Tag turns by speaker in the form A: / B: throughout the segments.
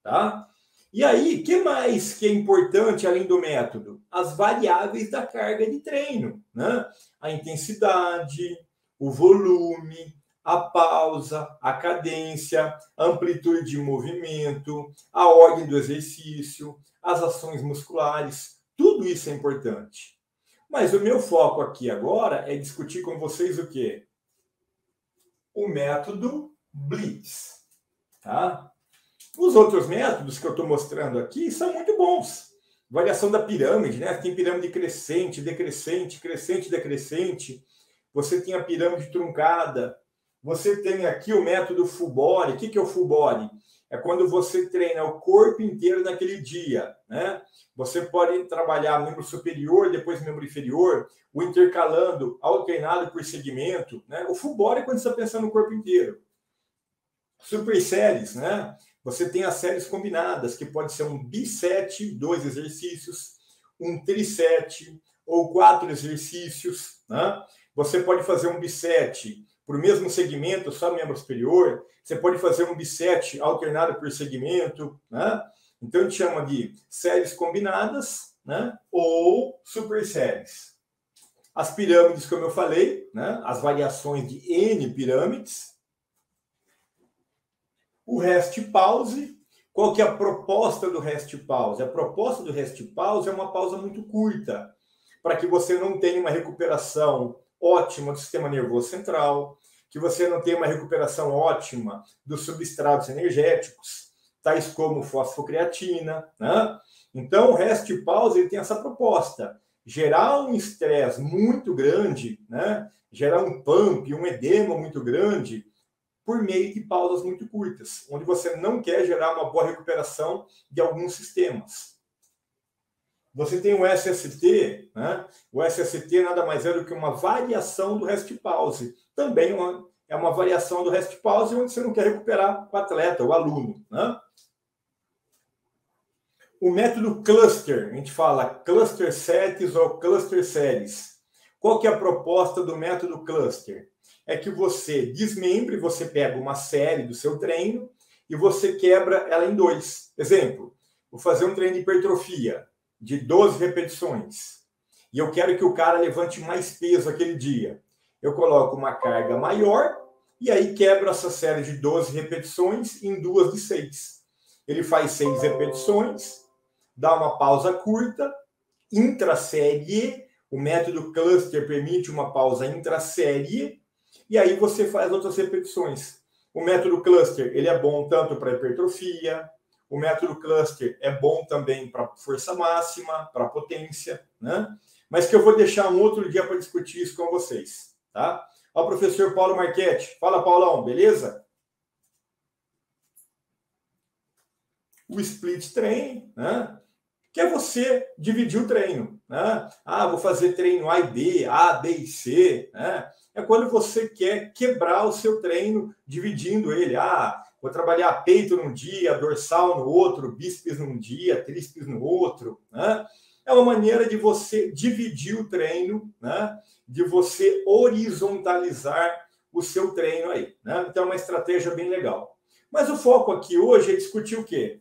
A: tá? E aí, o que mais que é importante além do método? As variáveis da carga de treino, né? A intensidade, o volume, a pausa, a cadência, a amplitude de movimento, a ordem do exercício, as ações musculares, tudo isso é importante. Mas o meu foco aqui agora é discutir com vocês o quê? O método Blitz, tá? Os outros métodos que eu estou mostrando aqui são muito bons. Variação da pirâmide, né? Tem pirâmide crescente, decrescente, crescente, decrescente. Você tem a pirâmide truncada. Você tem aqui o método full body. O que é o full body? É quando você treina o corpo inteiro naquele dia, né? Você pode trabalhar membro superior, depois membro inferior, o intercalando, alternado por segmento, né? O full body é quando você está pensando no corpo inteiro. Super séries, né? Você tem as séries combinadas, que pode ser um biset, 2 exercícios, um triset ou 4 exercícios, né? Você pode fazer um biset para o mesmo segmento, só membro superior. Você pode fazer um biset alternado por segmento, né? Então, a gente chama de séries combinadas, né? Ou super séries. As pirâmides, como eu falei, né? As variações de N pirâmides. O rest pause. Qual que é a proposta do rest pause? A proposta do rest pause é uma pausa muito curta, para que você não tenha uma recuperação ótima do sistema nervoso central, que você não tenha uma recuperação ótima dos substratos energéticos, tais como fosfocreatina, né? Então, o rest pause ele tem essa proposta: gerar um estresse muito grande, né? Gerar um pump, um edema muito grande, por meio de pausas muito curtas, onde você não quer gerar uma boa recuperação de alguns sistemas. Você tem o SST, né? O SST nada mais é do que uma variação do rest pause. Também é uma variação do rest pause onde você não quer recuperar o atleta, o aluno, né? O método cluster, a gente fala cluster sets ou cluster séries. Qual que é a proposta do método cluster? É que você desmembre, você pega uma série do seu treino e você quebra ela em 2. Exemplo, vou fazer um treino de hipertrofia de 12 repetições e eu quero que o cara levante mais peso aquele dia. Eu coloco uma carga maior e aí quebro essa série de 12 repetições em 2 de 6. Ele faz 6 repetições, dá uma pausa curta, intrasérie. O método cluster permite uma pausa intrasérie e aí você faz outras repetições. O método cluster ele é bom tanto para hipertrofia, o método cluster é bom também para força máxima, para potência, né? Mas que eu vou deixar um outro dia para discutir isso com vocês, tá? Ó, o professor Paulo Marchetti. Fala, Paulão, beleza? O split training, né? Que é você dividir o treino, né? Ah, vou fazer treino A e B, A, B e C, né? É quando você quer quebrar o seu treino, dividindo ele. Ah, vou trabalhar peito num dia, dorsal no outro, bíceps num dia, tríceps no outro, né? É uma maneira de você dividir o treino, né? De você horizontalizar o seu treino aí, né? Então é uma estratégia bem legal. Mas o foco aqui hoje é discutir o quê?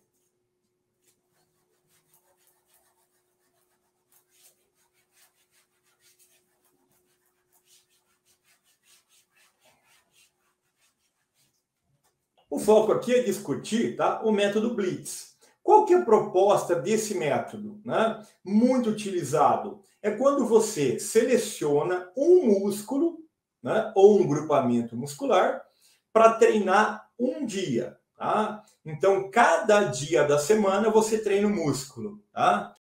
A: O foco aqui é discutir, tá, o método Blitz. Qual que é a proposta desse método, né? Muito utilizado. É quando você seleciona um músculo, né, ou um grupamento muscular para treinar um dia. Tá? Então, cada dia da semana você treina o músculo. Tá?